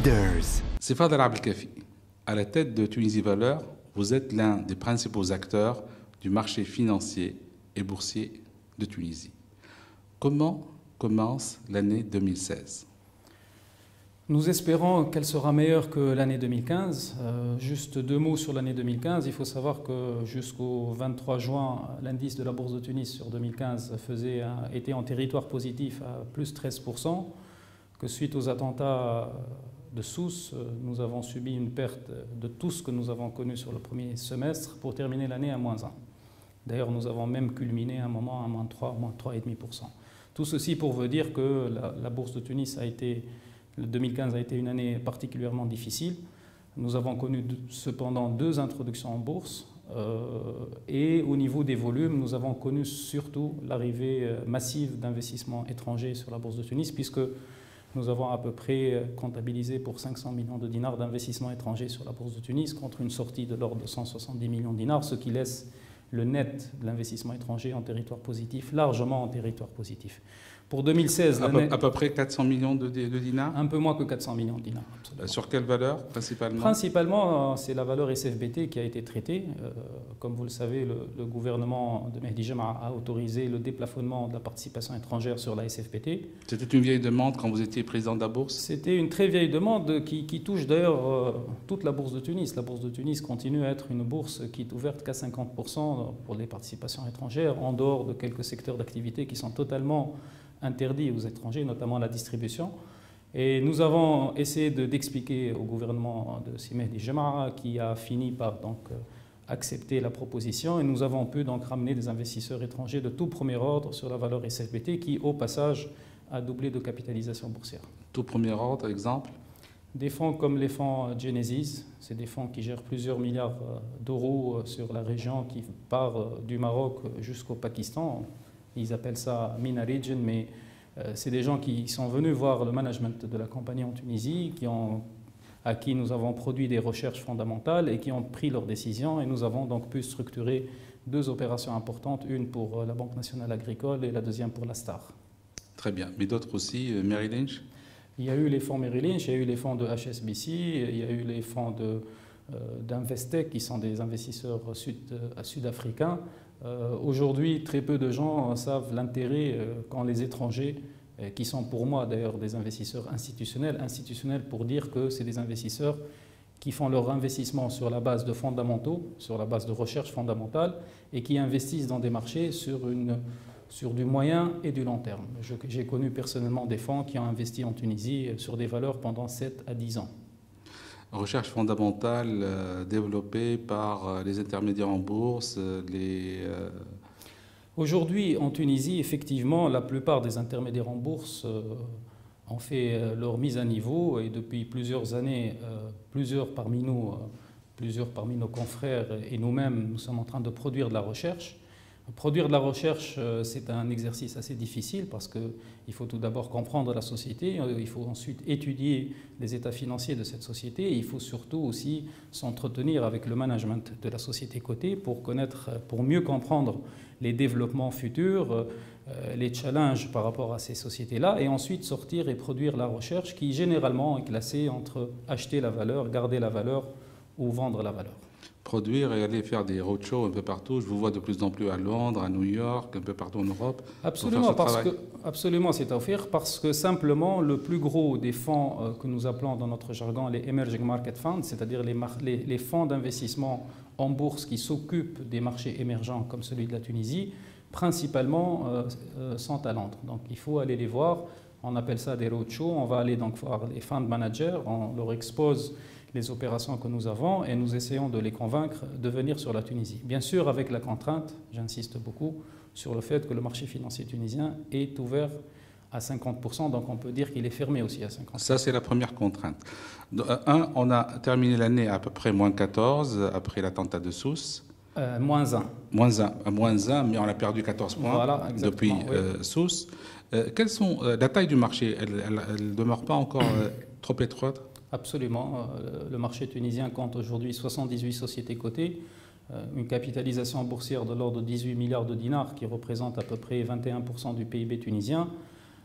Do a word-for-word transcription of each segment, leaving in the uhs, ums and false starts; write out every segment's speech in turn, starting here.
Leaders. C'est Fadel Abdelkafi. À la tête de Tunisie Valeurs, vous êtes l'un des principaux acteurs du marché financier et boursier de Tunisie. Comment commence l'année deux mille seize? Nous espérons qu'elle sera meilleure que l'année deux mille quinze. Euh, juste deux mots sur l'année deux mille quinze. Il faut savoir que jusqu'au vingt-trois juin, l'indice de la Bourse de Tunis sur deux mille quinze faisait un, était en territoire positif à plus treize pour cent, que suite aux attentats de Sousse, nous avons subi une perte de tout ce que nous avons connu sur le premier semestre pour terminer l'année à moins un. D'ailleurs, nous avons même culminé à un moment à moins trois, moins trois virgule cinq pour cent. Tout ceci pour vous dire que la, la Bourse de Tunis a été... Le deux mille quinze a été une année particulièrement difficile. Nous avons connu cependant deux introductions en bourse euh, et au niveau des volumes, nous avons connu surtout l'arrivée massive d'investissements étrangers sur la Bourse de Tunis puisque nous avons à peu près comptabilisé pour cinq cents millions de dinars d'investissements étrangers sur la Bourse de Tunis contre une sortie de l'ordre de cent soixante-dix millions de dinars, ce qui laisse le net de l'investissement étranger en territoire positif, largement en territoire positif. Pour deux mille seize, à peu, à peu près quatre cents millions de, de dinars. Un peu moins que quatre cents millions de dinars. Absolument. Sur quelle valeur principalement? Principalement, c'est la valeur S F B T qui a été traitée. Euh, comme vous le savez, le, le gouvernement de Mehdi Jama a autorisé le déplafonnement de la participation étrangère sur la S F B T. C'était une vieille demande quand vous étiez président de la Bourse? C'était une très vieille demande qui, qui touche d'ailleurs euh, toute la Bourse de Tunis. La Bourse de Tunis continue à être une bourse qui est ouverte qu'à cinquante pour cent pour les participations étrangères, en dehors de quelques secteurs d'activité qui sont totalement interdits aux étrangers, notamment la distribution. Et nous avons essayé d'expliquer au gouvernement de Si Mehdi Jama qui a fini par donc, accepter la proposition et nous avons pu donc ramener des investisseurs étrangers de tout premier ordre sur la valeur S F B T qui, au passage, a doublé de capitalisation boursière. Tout premier ordre, exemple? Des fonds comme les fonds Genesis, c'est des fonds qui gèrent plusieurs milliards d'euros sur la région qui part du Maroc jusqu'au Pakistan. Ils appellent ça MENA Region, mais euh, c'est des gens qui sont venus voir le management de la compagnie en Tunisie, qui ont, à qui nous avons produit des recherches fondamentales et qui ont pris leurs décisions. Et nous avons donc pu structurer deux opérations importantes, une pour la Banque nationale agricole et la deuxième pour la Star. Très bien. Mais d'autres aussi, euh, Merrill Lynch? Il y a eu les fonds Merrill Lynch, il y a eu les fonds de H S B C, il y a eu les fonds de, euh, d'Investec, qui sont des investisseurs sud, euh, sud-africains. Euh, Aujourd'hui, très peu de gens savent l'intérêt euh, quand les étrangers, euh, qui sont pour moi d'ailleurs des investisseurs institutionnels, institutionnels pour dire que c'est des investisseurs qui font leur investissement sur la base de fondamentaux, sur la base de recherche fondamentale, et qui investissent dans des marchés sur, une, sur du moyen et du long terme. J'ai connu personnellement des fonds qui ont investi en Tunisie sur des valeurs pendant sept à dix ans. Recherche fondamentale euh, développée par euh, les intermédiaires en bourse, euh, les... Euh... Aujourd'hui, en Tunisie, effectivement, la plupart des intermédiaires en bourse euh, ont fait euh, leur mise à niveau et depuis plusieurs années, euh, plusieurs parmi nous, euh, plusieurs parmi nos confrères et nous-mêmes, nous sommes en train de produire de la recherche. Produire de la recherche, c'est un exercice assez difficile parce qu'il faut tout d'abord comprendre la société, il faut ensuite étudier les états financiers de cette société et il faut surtout aussi s'entretenir avec le management de la société cotée pour connaître, pour mieux comprendre les développements futurs, les challenges par rapport à ces sociétés-là et ensuite sortir et produire la recherche qui généralement est classée entre acheter la valeur, garder la valeur ou vendre la valeur. Produire et aller faire des roadshows un peu partout. Je vous vois de plus en plus à Londres, à New York, un peu partout en Europe. Absolument, parce que, absolument c'est à offrir parce que simplement le plus gros des fonds euh, que nous appelons dans notre jargon les Emerging Market Funds, c'est-à-dire les, les, les fonds d'investissement en bourse qui s'occupent des marchés émergents comme celui de la Tunisie, principalement euh, euh, sont à Londres. Donc il faut aller les voir, on appelle ça des roadshows, on va aller donc voir les fund managers, on leur expose les opérations que nous avons et nous essayons de les convaincre de venir sur la Tunisie. Bien sûr avec la contrainte, j'insiste beaucoup, sur le fait que le marché financier tunisien est ouvert à cinquante pour cent, donc on peut dire qu'il est fermé aussi à cinquante pour cent. Ça, c'est la première contrainte. Un, on a terminé l'année à peu près moins quatorze après l'attentat de Sousse. Euh, moins un. Moins un, moins un, mais on a perdu quatorze points voilà, depuis oui. euh, Sousse. Euh, quelles sont, euh, la taille du marché, elle ne demeure pas encore euh, trop étroite? Absolument. Le marché tunisien compte aujourd'hui soixante-dix-huit sociétés cotées, une capitalisation boursière de l'ordre de dix-huit milliards de dinars qui représente à peu près vingt et un pour cent du P I B tunisien.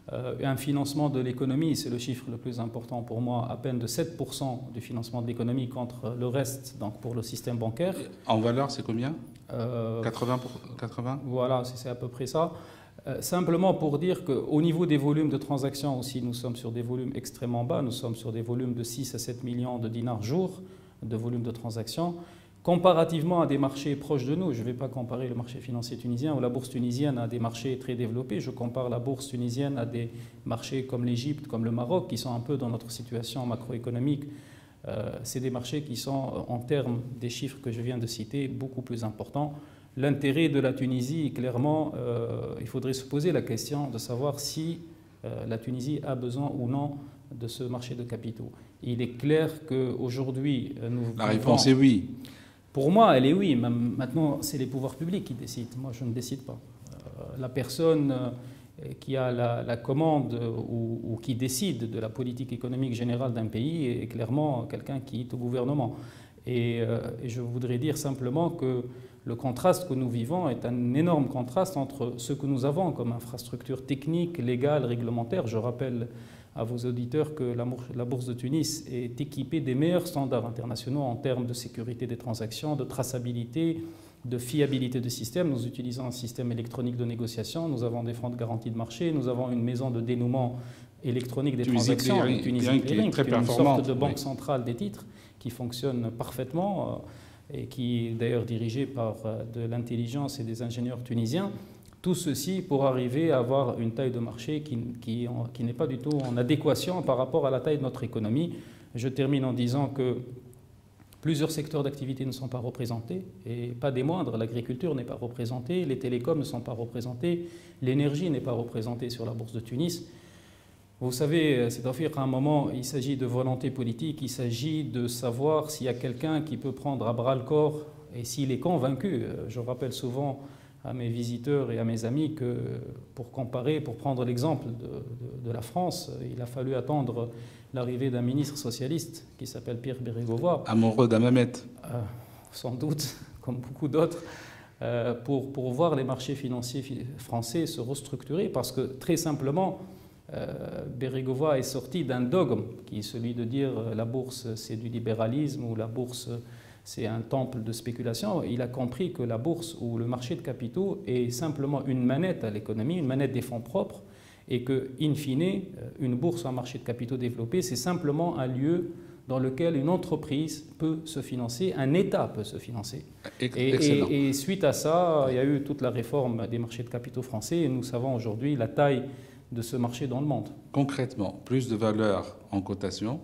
Euh, un financement de l'économie, c'est le chiffre le plus important pour moi, à peine de sept pour cent du financement de l'économie contre le reste, donc pour le système bancaire. En valeur, c'est combien euh, quatre-vingts, quatre-vingts Voilà, c'est à peu près ça. Euh, simplement pour dire qu'au niveau des volumes de transactions aussi, nous sommes sur des volumes extrêmement bas. Nous sommes sur des volumes de six à sept millions de dinars jour de volume de transactions. Comparativement à des marchés proches de nous, je ne vais pas comparer le marché financier tunisien ou la bourse tunisienne à des marchés très développés. Je compare la bourse tunisienne à des marchés comme l'Égypte, comme le Maroc, qui sont un peu dans notre situation macroéconomique. Euh, c'est des marchés qui sont, en termes des chiffres que je viens de citer, beaucoup plus importants. L'intérêt de la Tunisie, clairement, euh, il faudrait se poser la question de savoir si euh, la Tunisie a besoin ou non de ce marché de capitaux. Il est clair qu'aujourd'hui, nous... La réponse est oui. Pour moi, elle est oui. Maintenant, c'est les pouvoirs publics qui décident. Moi, je ne décide pas. Euh, la personne qui a la, la commande ou, ou qui décide de la politique économique générale d'un pays est clairement quelqu'un qui est au gouvernement. Et, euh, et je voudrais dire simplement que le contraste que nous vivons est un énorme contraste entre ce que nous avons comme infrastructure technique, légale, réglementaire. Je rappelle à vos auditeurs que la Bourse de Tunis est équipée des meilleurs standards internationaux en termes de sécurité des transactions, de traçabilité, de fiabilité du système. Nous utilisons un système électronique de négociation, nous avons des fonds de garantie de marché, nous avons une maison de dénouement électronique des Tunisie transactions, Clearing, Tunisie Clearing, qui est, qui est une sorte de banque oui. centrale des titres qui fonctionne parfaitement et qui est d'ailleurs dirigée par de l'intelligence et des ingénieurs tunisiens. Tout ceci pour arriver à avoir une taille de marché qui, qui, qui n'est pas du tout en adéquation par rapport à la taille de notre économie. Je termine en disant que plusieurs secteurs d'activité ne sont pas représentés, et pas des moindres. L'agriculture n'est pas représentée, les télécoms ne sont pas représentés, l'énergie n'est pas représentée sur la Bourse de Tunis. Vous savez, c'est à dire qu'à un moment, il s'agit de volonté politique, il s'agit de savoir s'il y a quelqu'un qui peut prendre à bras le corps et s'il est convaincu. Je rappelle souvent à mes visiteurs et à mes amis que pour comparer, pour prendre l'exemple de, de, de la France, il a fallu attendre l'arrivée d'un ministre socialiste qui s'appelle Pierre Bérégovoy. Amoureux d'Hammamet. Euh, sans doute, comme beaucoup d'autres, euh, pour, pour voir les marchés financiers français se restructurer, parce que très simplement, euh, Bérégovoy est sorti d'un dogme qui est celui de dire euh, la bourse c'est du libéralisme ou la bourse c'est un temple de spéculation. Il a compris que la bourse ou le marché de capitaux est simplement une manette à l'économie, une manette des fonds propres, et que, in fine, une bourse ou un marché de capitaux développé, c'est simplement un lieu dans lequel une entreprise peut se financer, un État peut se financer. Excellent. Et, et, et suite à ça, il y a eu toute la réforme des marchés de capitaux français, et nous savons aujourd'hui la taille de ce marché dans le monde. Concrètement, plus de valeur en cotation,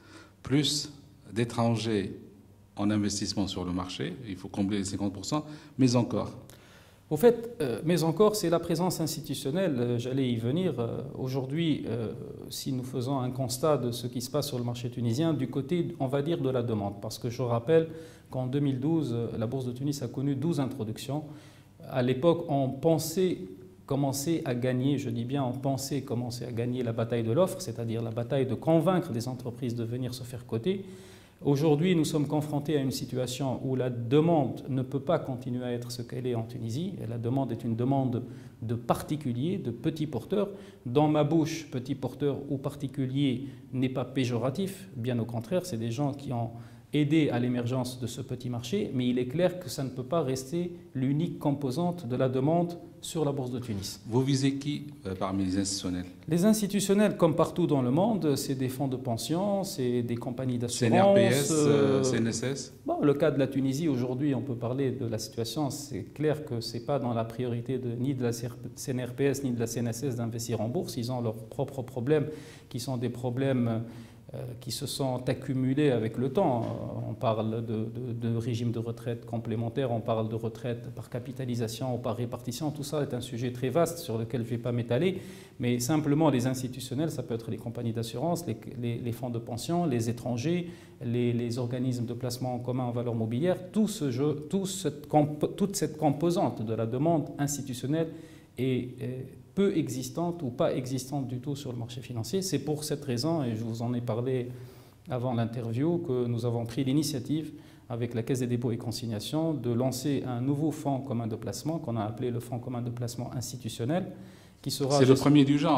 plus d'étrangers en investissement sur le marché, il faut combler les cinquante pour cent, mais encore. Au fait, euh, mais encore, c'est la présence institutionnelle, euh, j'allais y venir. Euh, Aujourd'hui, euh, si nous faisons un constat de ce qui se passe sur le marché tunisien, du côté, on va dire, de la demande, parce que je rappelle qu'en deux mille douze, la Bourse de Tunis a connu douze introductions. À l'époque, on pensait commencer à gagner, je dis bien on pensait commencer à gagner la bataille de l'offre, c'est-à-dire la bataille de convaincre des entreprises de venir se faire coter. Aujourd'hui, nous sommes confrontés à une situation où la demande ne peut pas continuer à être ce qu'elle est en Tunisie. Et la demande est une demande de particuliers, de petits porteurs. Dans ma bouche, petit porteur ou particulier n'est pas péjoratif. Bien au contraire, c'est des gens qui ont aidé à l'émergence de ce petit marché. Mais il est clair que ça ne peut pas rester l'unique composante de la demande sur la Bourse de Tunis. Vous visez qui euh, parmi les institutionnels? Les institutionnels, comme partout dans le monde, c'est des fonds de pension, c'est des compagnies d'assurance. C N R P S, euh, C N S S. Bon, le cas de la Tunisie, aujourd'hui, on peut parler de la situation. C'est clair que ce n'est pas dans la priorité de, ni de la C N R P S ni de la C N S S d'investir en bourse. Ils ont leurs propres problèmes qui sont des problèmes qui se sont accumulés avec le temps. On parle de, de, de régime de retraite complémentaire, on parle de retraite par capitalisation ou par répartition. Tout ça est un sujet très vaste sur lequel je ne vais pas m'étaler, mais simplement les institutionnels, ça peut être les compagnies d'assurance, les, les, les fonds de pension, les étrangers, les, les organismes de placement en commun en valeur mobilière. Tout ce jeu, tout cette comp- toute cette composante de la demande institutionnelle est, est peu existante ou pas existante du tout sur le marché financier. C'est pour cette raison, et je vous en ai parlé avant l'interview, que nous avons pris l'initiative avec la Caisse des dépôts et consignations de lancer un nouveau fonds commun de placement qu'on a appelé le fonds commun de placement institutionnel, qui sera... C'est le premier du genre.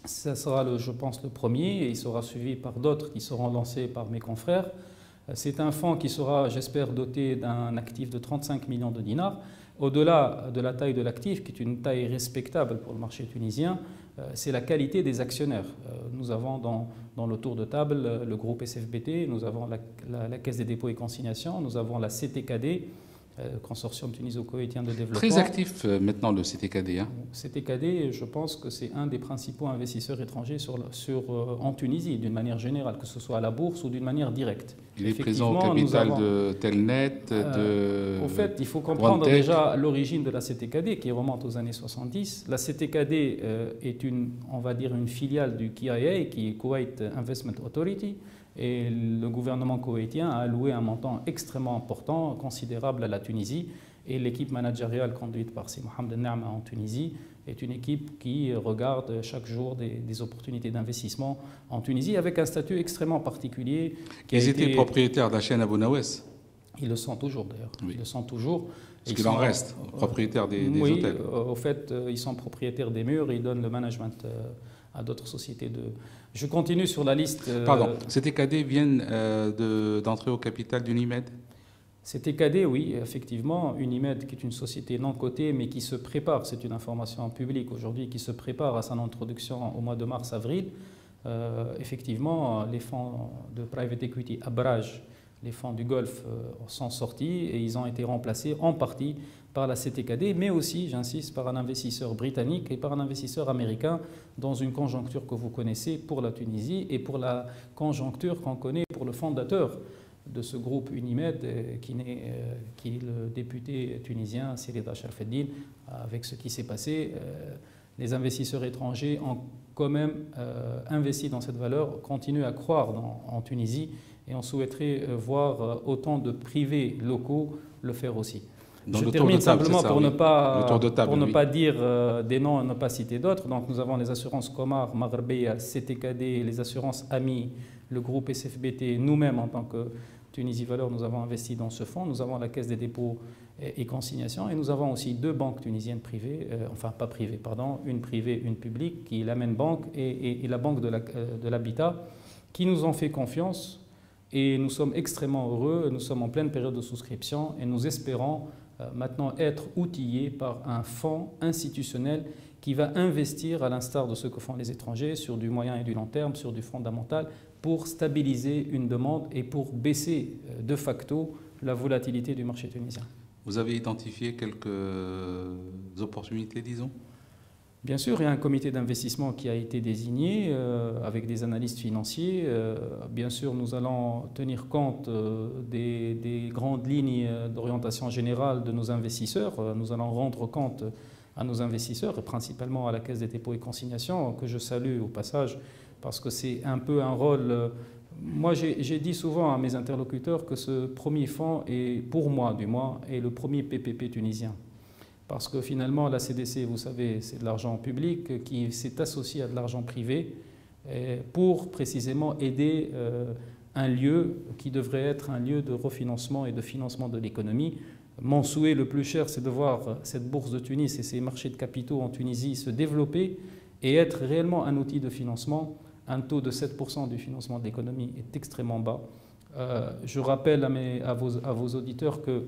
Ça sera, le, je pense, le premier et il sera suivi par d'autres qui seront lancés par mes confrères. C'est un fonds qui sera, j'espère, doté d'un actif de trente-cinq millions de dinars. Au-delà de la taille de l'actif, qui est une taille respectable pour le marché tunisien, c'est la qualité des actionnaires. Nous avons dans, dans le tour de table le groupe S F B T, nous avons la, la, la Caisse des dépôts et consignations, nous avons la C T K D, Euh, consortium tuniso-koweïtien de développement. Très actif euh, maintenant le C T K D. Hein. C T K D, je pense que c'est un des principaux investisseurs étrangers sur, sur, euh, en Tunisie, d'une manière générale, que ce soit à la bourse ou d'une manière directe. Il est présent au capital avons, de Telnet, euh, de... Au fait, il faut comprendre OneTech. déjà l'origine de la C T K D, qui remonte aux années soixante-dix. La C T K D euh, est une, on va dire, une filiale du K I A, qui est Kuwait Investment Authority. Et le gouvernement koweïtien a alloué un montant extrêmement important, considérable à la Tunisie. Et l'équipe managériale conduite par Si Mohamed Naama en Tunisie est une équipe qui regarde chaque jour des, des opportunités d'investissement en Tunisie avec un statut extrêmement particulier. Qui Ils étaient été... propriétaires de la chaîne Abou Nawes. Ils le sont toujours d'ailleurs. Oui. Ils le sont toujours. Parce qu'il en reste, propriétaires des, des oui, hôtels. Oui, euh, au fait, euh, ils sont propriétaires des murs, ils donnent le management euh, à d'autres sociétés de... Je continue sur la liste. Euh, Pardon, C T K D viennent euh, d'entrer au capital d'Unimed? C T K D, oui, effectivement. Unimed, qui est une société non cotée, mais qui se prépare, c'est une information publique aujourd'hui, qui se prépare à son introduction au mois de mars-avril. Euh, effectivement, les fonds de private equity Abraj, les fonds du Golfe, euh, sont sortis et ils ont été remplacés en partie par la C T K D, mais aussi, j'insiste, par un investisseur britannique et par un investisseur américain dans une conjoncture que vous connaissez pour la Tunisie et pour la conjoncture qu'on connaît pour le fondateur de ce groupe Unimed, qui, est, qui est le député tunisien Sirida Sharfeddine. Avec ce qui s'est passé, les investisseurs étrangers ont quand même investi dans cette valeur, continuent à croire dans, en Tunisie, et on souhaiterait voir autant de privés locaux le faire aussi. Dans Je le termine tour de table, simplement ça, pour, oui. ne pas, table, pour ne oui. pas dire euh, des noms et ne pas citer d'autres. Donc nous avons les assurances Comar, Maghrebeya, C T K D, les assurances A M I, le groupe S F B T. Nous-mêmes, en tant que Tunisie Valeur, nous avons investi dans ce fonds. Nous avons la Caisse des dépôts et, et consignations. Et nous avons aussi deux banques tunisiennes privées, euh, enfin pas privées, pardon, une privée, une publique, qui est la Main Bank et, et, et la Banque de l'Habitat, la, euh, qui nous ont fait confiance. Et nous sommes extrêmement heureux. Nous sommes en pleine période de souscription et nous espérons maintenant être outillés par un fonds institutionnel qui va investir, à l'instar de ce que font les étrangers, sur du moyen et du long terme, sur du fondamental, pour stabiliser une demande et pour baisser de facto la volatilité du marché tunisien. Vous avez identifié quelques opportunités, disons ? Bien sûr, il y a un comité d'investissement qui a été désigné euh, avec des analystes financiers. Euh, bien sûr, nous allons tenir compte euh, des, des grandes lignes d'orientation générale de nos investisseurs. Euh, nous allons rendre compte à nos investisseurs, et principalement à la Caisse des dépôts et consignations, que je salue au passage, parce que c'est un peu un rôle... Euh, moi, j'ai dit souvent à mes interlocuteurs que ce premier fonds, est, pour moi du moins, est le premier P P P tunisien. Parce que finalement, la C D C, vous savez, c'est de l'argent public qui s'est associé à de l'argent privé pour précisément aider un lieu qui devrait être un lieu de refinancement et de financement de l'économie. Mon souhait le plus cher, c'est de voir cette bourse de Tunis et ces marchés de capitaux en Tunisie se développer et être réellement un outil de financement. Un taux de sept pour cent du financement de l'économie est extrêmement bas. Euh, je rappelle à, mes, à, vos, à vos auditeurs que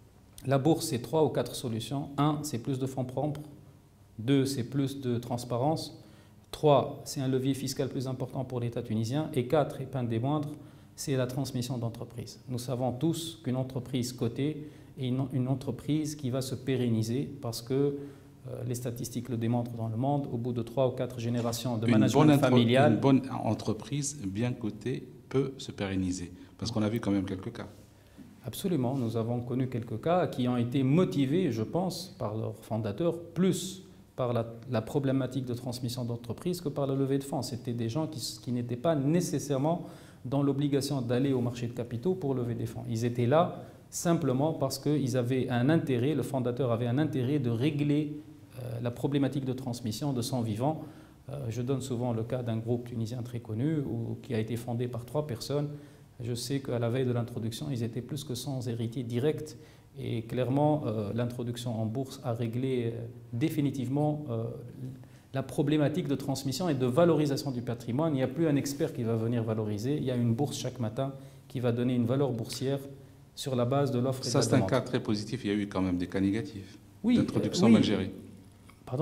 la bourse, c'est trois ou quatre solutions. Un, c'est plus de fonds propres. Deux, c'est plus de transparence. Trois, c'est un levier fiscal plus important pour l'État tunisien. Et quatre, et pas des moindres, c'est la transmission d'entreprise. Nous savons tous qu'une entreprise cotée est une, une entreprise qui va se pérenniser parce que euh, les statistiques le démontrent dans le monde. Au bout de trois ou quatre générations de une management bonne familial... Une bonne entreprise bien cotée peut se pérenniser. Parce qu'on a vu quand même quelques cas. Absolument, nous avons connu quelques cas qui ont été motivés, je pense, par leurs fondateurs, plus par la, la problématique de transmission d'entreprise que par la levée de fonds. C'était des gens qui, qui n'étaient pas nécessairement dans l'obligation d'aller au marché de capitaux pour lever des fonds. Ils étaient là simplement parce qu'ils avaient un intérêt, le fondateur avait un intérêt de régler euh, la problématique de transmission de son vivant. Euh, je donne souvent le cas d'un groupe tunisien très connu où, qui a été fondé par trois personnes. Je sais qu'à la veille de l'introduction, ils étaient plus que cent héritiers directs. Et clairement, euh, l'introduction en bourse a réglé euh, définitivement euh, la problématique de transmission et de valorisation du patrimoine. Il n'y a plus un expert qui va venir valoriser, il y a une bourse chaque matin qui va donner une valeur boursière sur la base de l'offre et de la demande. Ça, c'est un cas très positif. Il y a eu quand même des cas négatifs. Oui, d'introduction euh, oui. mal gérée. Pardon ?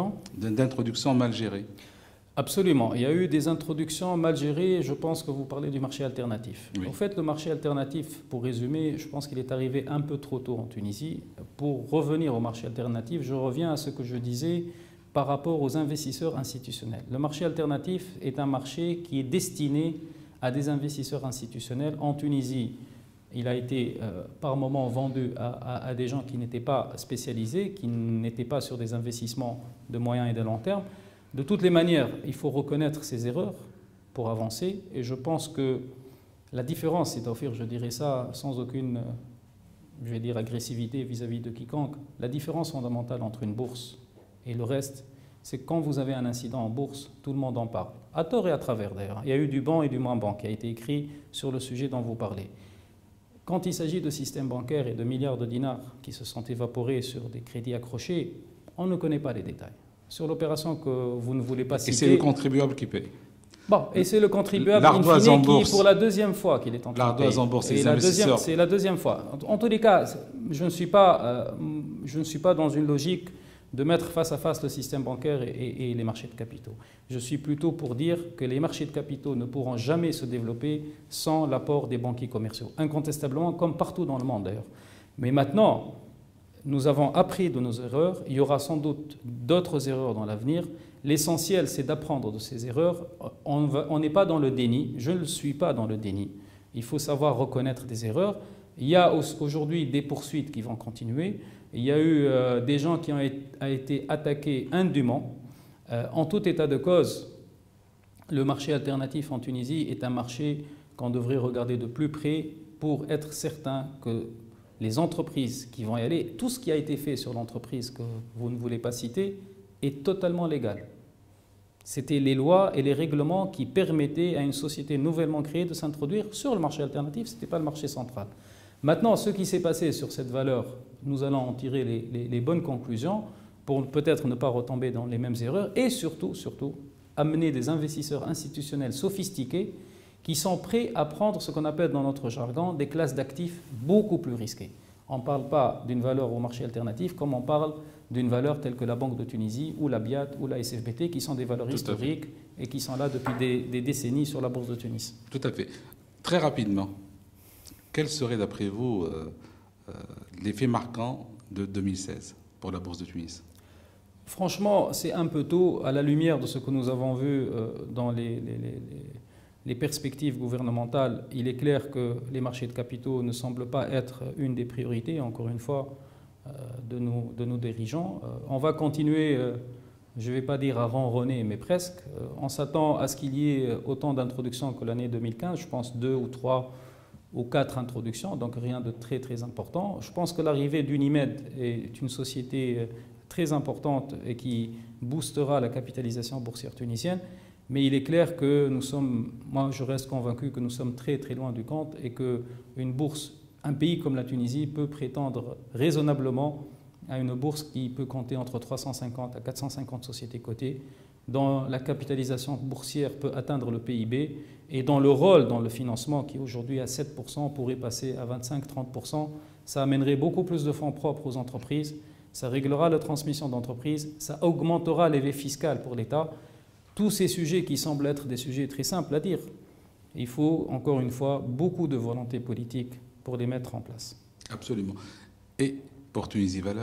D'introduction mal gérée. Absolument. Il y a eu des introductions mal gérées. Je pense que vous parlez du marché alternatif. Oui. En fait, le marché alternatif, pour résumer, je pense qu'il est arrivé un peu trop tôt en Tunisie. Pour revenir au marché alternatif, je reviens à ce que je disais par rapport aux investisseurs institutionnels. Le marché alternatif est un marché qui est destiné à des investisseurs institutionnels. En Tunisie, il a été euh, par moments vendu à, à, à des gens qui n'étaient pas spécialisés, qui n'étaient pas sur des investissements de moyen et de long terme. De toutes les manières, il faut reconnaître ces erreurs pour avancer. Et je pense que la différence, c'est d'offrir, je dirais ça sans aucune, je vais dire, agressivité vis-à-vis de quiconque. La différence fondamentale entre une bourse et le reste, c'est que quand vous avez un incident en bourse, tout le monde en parle. À tort et à travers d'ailleurs. Il y a eu du bon et du moins bon qui a été écrit sur le sujet dont vous parlez. Quand il s'agit de systèmes bancaires et de milliards de dinars qui se sont évaporés sur des crédits accrochés, on ne connaît pas les détails. Sur l'opération que vous ne voulez pas citer... Et c'est le contribuable qui paye. Bon, et c'est le contribuable L'ardoise en bourse. Qui, pour la deuxième fois qu'il est en train de payer. L'ardoise en bourse, c'est les investisseurs. C'est la deuxième fois. En, en tous les cas, je ne suis pas, euh, je ne suis pas dans une logique de mettre face à face le système bancaire et, et, et les marchés de capitaux. Je suis plutôt pour dire que les marchés de capitaux ne pourront jamais se développer sans l'apport des banquiers commerciaux. Incontestablement, comme partout dans le monde d'ailleurs. Mais maintenant, nous avons appris de nos erreurs. Il y aura sans doute d'autres erreurs dans l'avenir. L'essentiel, c'est d'apprendre de ces erreurs. On n'est pas dans le déni. Je ne suis pas dans le déni. Il faut savoir reconnaître des erreurs. Il y a aujourd'hui des poursuites qui vont continuer. Il y a eu euh, des gens qui ont été attaqués indûment. Euh, en tout état de cause, le marché alternatif en Tunisie est un marché qu'on devrait regarder de plus près pour être certain que les entreprises qui vont y aller, tout ce qui a été fait sur l'entreprise que vous ne voulez pas citer, est totalement légal. C'était les lois et les règlements qui permettaient à une société nouvellement créée de s'introduire sur le marché alternatif, ce n'était pas le marché central. Maintenant, ce qui s'est passé sur cette valeur, nous allons en tirer les, les, les bonnes conclusions pour peut-être ne pas retomber dans les mêmes erreurs et surtout, surtout, amener des investisseurs institutionnels sophistiqués qui sont prêts à prendre ce qu'on appelle dans notre jargon des classes d'actifs beaucoup plus risquées. On ne parle pas d'une valeur au marché alternatif comme on parle d'une valeur telle que la Banque de Tunisie ou la B I A T ou la S F B T qui sont des valeurs historiques et qui sont là depuis des, des décennies sur la bourse de Tunis. Tout à fait. Très rapidement, quel serait d'après vous euh, euh, l'effet marquant de deux mille seize pour la bourse de Tunis ? Franchement, c'est un peu tôt à la lumière de ce que nous avons vu euh, dans les, les, les, les perspectives gouvernementales. Il est clair que les marchés de capitaux ne semblent pas être une des priorités, encore une fois, euh, de, nos, de nos dirigeants. Euh, on va continuer, euh, je ne vais pas dire à ronronner, mais presque. Euh, on s'attend à ce qu'il y ait autant d'introductions que l'année deux mille quinze, je pense deux ou trois ou quatre introductions, donc rien de très très important. Je pense que l'arrivée d'Unimed est une société très importante et qui boostera la capitalisation boursière tunisienne. Mais il est clair que nous sommes, moi je reste convaincu que nous sommes très très loin du compte et qu'une bourse, un pays comme la Tunisie peut prétendre raisonnablement à une bourse qui peut compter entre trois cent cinquante à quatre cent cinquante sociétés cotées, dont la capitalisation boursière peut atteindre le P I B et dont le rôle dans le financement, qui aujourd'hui est à sept pour cent, pourrait passer à vingt-cinq à trente pour cent. Ça amènerait beaucoup plus de fonds propres aux entreprises, ça réglera la transmission d'entreprises, ça augmentera l'élevé fiscal pour l'État. Tous ces sujets qui semblent être des sujets très simples à dire, il faut encore une fois beaucoup de volonté politique pour les mettre en place. Absolument. Et pour Tunisie Valeurs ?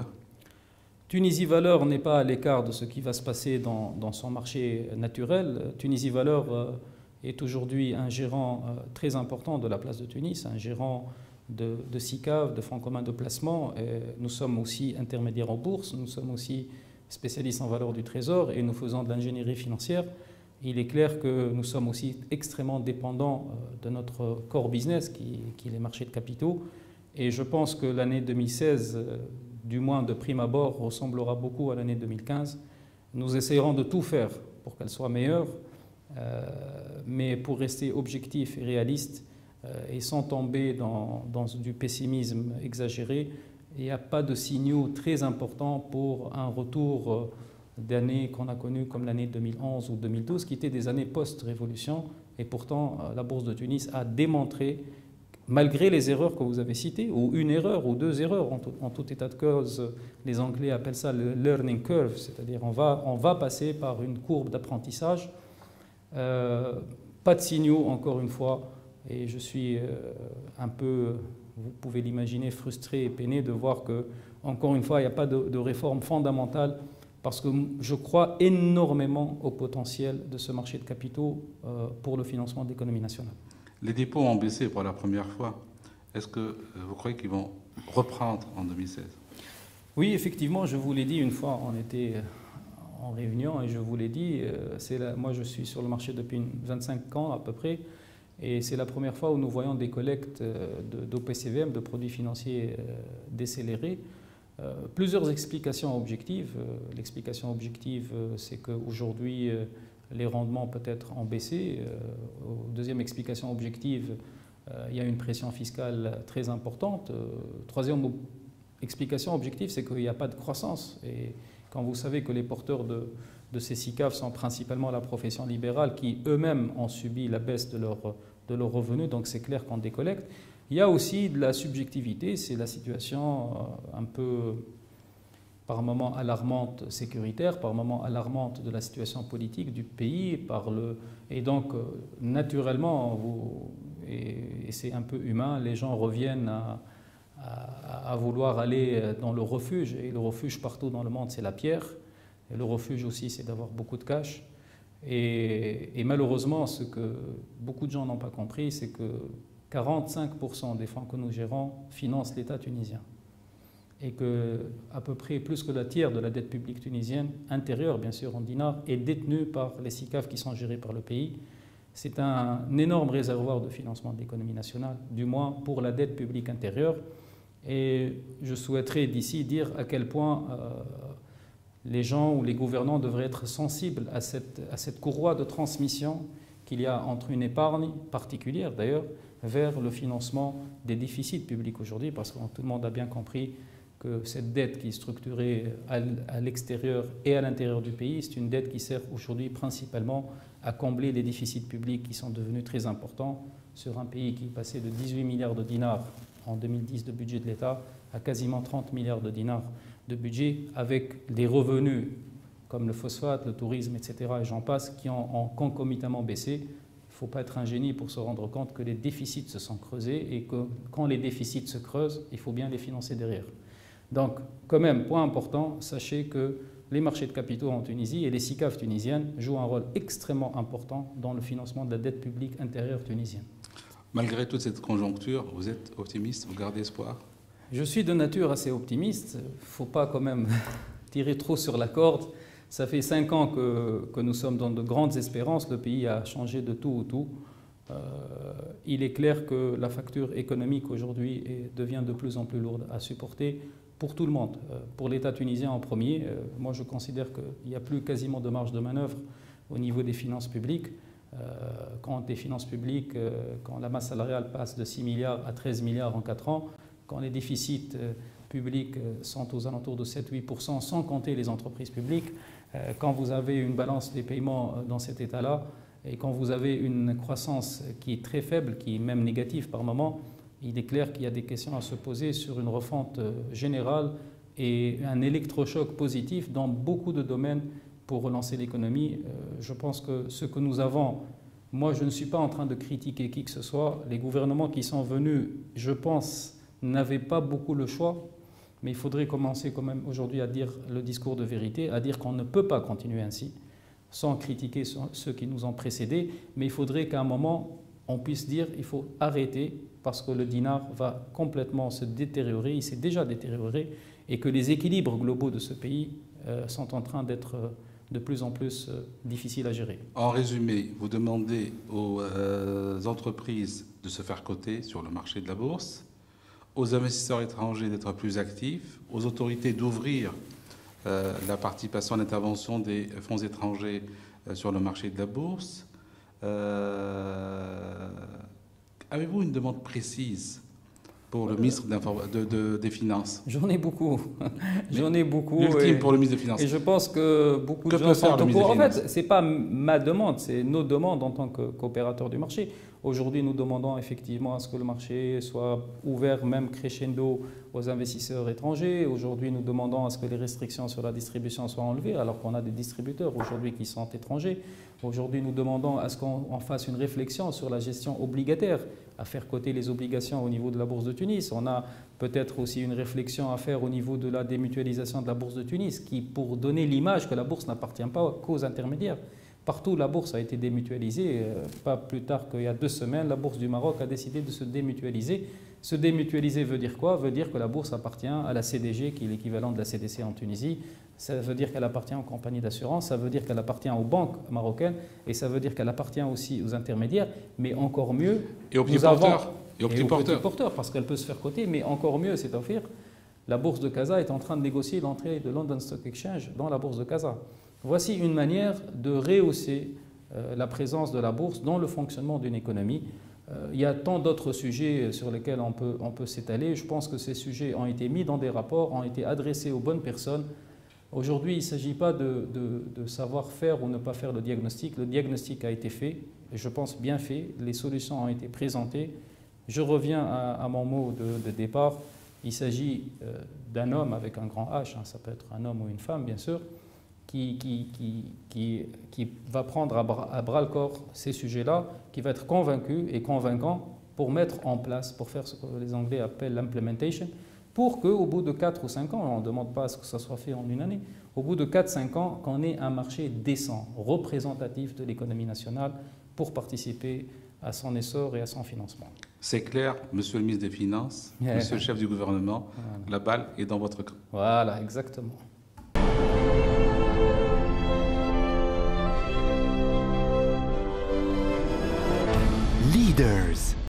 Tunisie Valeurs n'est pas à l'écart de ce qui va se passer dans, dans son marché naturel. Tunisie Valeurs euh, est aujourd'hui un gérant euh, très important de la place de Tunis, un gérant de, de S I C A V, de fonds communs de placement. Et nous sommes aussi intermédiaires en bourse, nous sommes aussi spécialistes en valeur du trésor et nous faisons de l'ingénierie financière. Il est clair que nous sommes aussi extrêmement dépendants euh, de notre core business qui, qui est les marchés de capitaux. Et je pense que l'année deux mille seize, euh, du moins de prime abord, ressemblera beaucoup à l'année deux mille quinze. Nous essayerons de tout faire pour qu'elle soit meilleure, euh, mais pour rester objectif et réaliste euh, et sans tomber dans, dans du pessimisme exagéré, il n'y a pas de signaux très importants pour un retour d'années qu'on a connues comme l'année deux mille onze ou deux mille douze, qui étaient des années post-révolution. Et pourtant, la Bourse de Tunis a démontré, malgré les erreurs que vous avez citées, ou une erreur ou deux erreurs, en tout, en tout état de cause, les Anglais appellent ça le learning curve, c'est-à-dire on va, on va passer par une courbe d'apprentissage. Euh, pas de signaux, encore une fois, et je suis euh, un peu, vous pouvez l'imaginer, frustré et peiné de voir que, encore une fois, il n'y a pas de, de réforme fondamentale, parce que je crois énormément au potentiel de ce marché de capitaux euh, pour le financement de l'économie nationale. Les dépôts ont baissé pour la première fois. Est-ce que vous croyez qu'ils vont reprendre en deux mille seize? Oui, effectivement, je vous l'ai dit une fois, on était en réunion et je vous l'ai dit, c'est la, moi je suis sur le marché depuis vingt-cinq ans à peu près, et c'est la première fois où nous voyons des collectes d'O P C V M, de produits financiers décélérés. Euh, plusieurs explications objectives. Euh, L'explication objective, euh, c'est qu'aujourd'hui, euh, les rendements peut-être ont baissé. Euh, deuxième explication objective, euh, il y a une pression fiscale très importante. Euh, troisième explication objective, c'est qu'il n'y a pas de croissance. Et quand vous savez que les porteurs de, de ces S I C A F sont principalement la profession libérale, qui eux-mêmes ont subi la baisse de leurs de leurs revenus, donc c'est clair qu'on décollecte. Il y a aussi de la subjectivité, c'est la situation un peu, par moments alarmante sécuritaire, par moments alarmante de la situation politique du pays, par le, et donc naturellement, vous, et, et c'est un peu humain, les gens reviennent à, à, à vouloir aller dans le refuge, et le refuge partout dans le monde c'est la pierre, et le refuge aussi c'est d'avoir beaucoup de cash. Et, et malheureusement, ce que beaucoup de gens n'ont pas compris, c'est que quarante-cinq pour cent des fonds que nous gérons financent l'État tunisien. Et que à peu près plus que la tiers de la dette publique tunisienne, intérieure bien sûr en dinars, est détenue par les S I C A F qui sont gérés par le pays. C'est un énorme réservoir de financement de l'économie nationale, du moins pour la dette publique intérieure. Et je souhaiterais d'ici dire à quel point euh, les gens ou les gouvernants devraient être sensibles à cette, à cette courroie de transmission qu'il y a entre une épargne particulière d'ailleurs vers le financement des déficits publics aujourd'hui, parce que tout le monde a bien compris que cette dette qui est structurée à l'extérieur et à l'intérieur du pays, c'est une dette qui sert aujourd'hui principalement à combler les déficits publics qui sont devenus très importants sur un pays qui est passé de dix-huit milliards de dinars en deux mille dix de budget de l'État à quasiment trente milliards de dinars de budget, avec des revenus comme le phosphate, le tourisme, et cetera, et j'en passe, qui ont, ont concomitamment baissé. Il ne faut pas être un génie pour se rendre compte que les déficits se sont creusés et que quand les déficits se creusent, il faut bien les financer derrière. Donc, quand même, point important, sachez que les marchés de capitaux en Tunisie et les S I C A F tunisiennes jouent un rôle extrêmement important dans le financement de la dette publique intérieure tunisienne. Malgré toute cette conjoncture, vous êtes optimiste, vous gardez espoir? Je suis de nature assez optimiste. Il ne faut pas quand même tirer trop sur la corde. Ça fait cinq ans que, que nous sommes dans de grandes espérances. Le pays a changé de tout au tout. Euh, il est clair que la facture économique aujourd'hui devient de plus en plus lourde à supporter pour tout le monde. Euh, pour l'État tunisien en premier, euh, moi je considère qu'il n'y a plus quasiment de marge de manœuvre au niveau des finances publiques. Euh, quand des finances publiques, euh, quand la masse salariale passe de six milliards à treize milliards en quatre ans, quand les déficits euh, publics euh, sont aux alentours de sept à huit pour cent sans compter les entreprises publiques, euh, quand vous avez une balance des paiements dans cet état-là et quand vous avez une croissance qui est très faible, qui est même négative par moment, il est clair qu'il y a des questions à se poser sur une refonte générale et un électrochoc positif dans beaucoup de domaines pour relancer l'économie. Euh, je pense que ce que nous avons, moi je ne suis pas en train de critiquer qui que ce soit, les gouvernements qui sont venus, je pense, n'avaient pas beaucoup le choix, mais il faudrait commencer quand même aujourd'hui à dire le discours de vérité, à dire qu'on ne peut pas continuer ainsi, sans critiquer ceux qui nous ont précédés, mais il faudrait qu'à un moment, on puisse dire qu'il faut arrêter parce que le dinar va complètement se détériorer, il s'est déjà détérioré, et que les équilibres globaux de ce pays euh, sont en train d'être euh, de plus en plus euh, difficiles à gérer. En résumé, vous demandez aux euh, entreprises de se faire coter sur le marché de la bourse, aux investisseurs étrangers d'être plus actifs, aux autorités d'ouvrir euh, la participation à l'intervention des fonds étrangers euh, sur le marché de la bourse. Euh, Avez-vous une demande précise pour le ministre de, de, des Finances? J'en ai beaucoup. J'en ai beaucoup. L'ultime et, pour le ministre des Finances. Et je pense que beaucoup que de gens sont au courant. En fait, ce n'est pas ma demande, c'est nos demandes en tant que coopérateur du marché. Aujourd'hui, nous demandons effectivement à ce que le marché soit ouvert, même crescendo, aux investisseurs étrangers. Aujourd'hui, nous demandons à ce que les restrictions sur la distribution soient enlevées, alors qu'on a des distributeurs aujourd'hui qui sont étrangers. Aujourd'hui, nous demandons à ce qu'on fasse une réflexion sur la gestion obligataire, à faire coter les obligations au niveau de la Bourse de Tunis. On a peut-être aussi une réflexion à faire au niveau de la démutualisation de la Bourse de Tunis, qui, pour donner l'image que la Bourse n'appartient pas qu'aux intermédiaires. Partout, la Bourse a été démutualisée. Pas plus tard qu'il y a deux semaines, la Bourse du Maroc a décidé de se démutualiser. Se démutualiser veut dire quoi? Veut dire que la Bourse appartient à la C D G, qui est l'équivalent de la C D C en Tunisie. Ça veut dire qu'elle appartient aux compagnies d'assurance, ça veut dire qu'elle appartient aux banques marocaines, et ça veut dire qu'elle appartient aussi aux intermédiaires, mais encore mieux... Et aux petits porteurs. Et aux petits porteurs. porteurs, parce qu'elle peut se faire coter, mais encore mieux, c'est offrir. La Bourse de Casa est en train de négocier l'entrée de London Stock Exchange dans la Bourse de Casa. Voici une manière de rehausser euh, la présence de la Bourse dans le fonctionnement d'une économie. Euh, il y a tant d'autres sujets sur lesquels on peut, on peut s'étaler. Je pense que ces sujets ont été mis dans des rapports, ont été adressés aux bonnes personnes. Aujourd'hui, il ne s'agit pas de, de, de savoir faire ou ne pas faire le diagnostic. Le diagnostic a été fait, et je pense bien fait. Les solutions ont été présentées. Je reviens à, à mon mot de, de départ. Il s'agit euh, d'un homme avec un grand H, hein, ça peut être un homme ou une femme, bien sûr, Qui, qui, qui, qui, qui va prendre à bras, à bras le corps ces sujets-là, qui va être convaincu et convaincant pour mettre en place, pour faire ce que les Anglais appellent l'implementation, pour qu'au bout de quatre ou cinq ans, on ne demande pas à ce que ça soit fait en une année, au bout de quatre cinq ans, qu'on ait un marché décent, représentatif de l'économie nationale pour participer à son essor et à son financement. C'est clair, monsieur le ministre des Finances, monsieur le chef du gouvernement, voilà. La balle est dans votre camp. Voilà, exactement. Leaders.